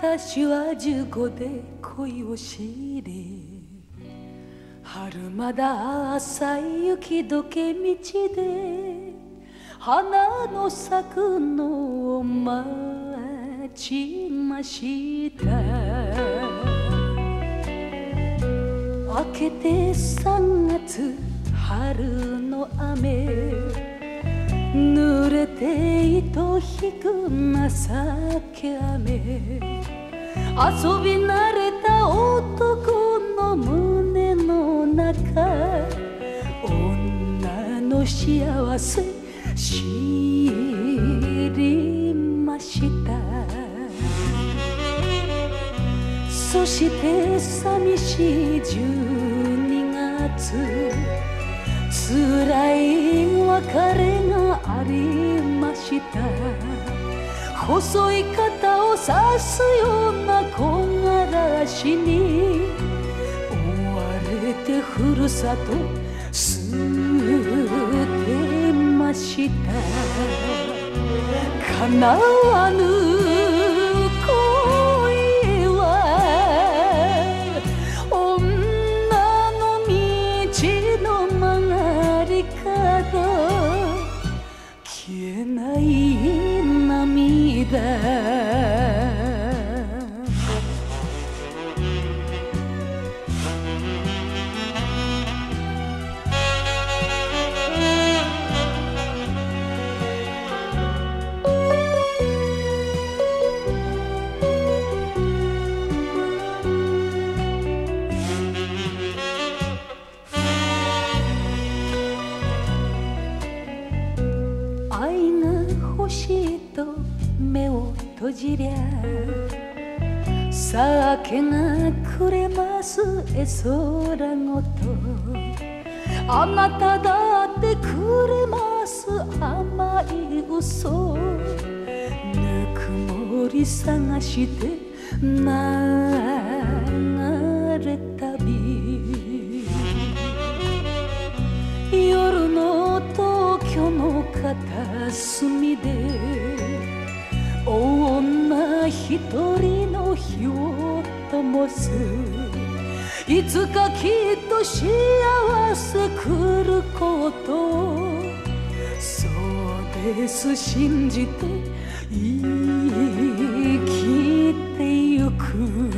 私は15で恋を知り、春まだ浅い雪解け道で花の咲くのを待ちました。明けて3月春の雨、濡れて糸引く情け雨、遊び慣れた男の胸の中、女の幸せ知りました。そして寂しい12月、辛い別れがありました。細い肩を刺すような木枯らしに追われてふるさと捨てました。叶わぬ恋は女の道の曲がり角、消えない涙。愛が欲しいと目を閉じりゃ、酒がくれます絵空ごと。あなただってくれます甘い嘘。ぬくもり探して流れ旅、夜の東京の片隅で女一人の火を灯す。いつかきっと幸せ来ること、そうです信じて生きてゆく。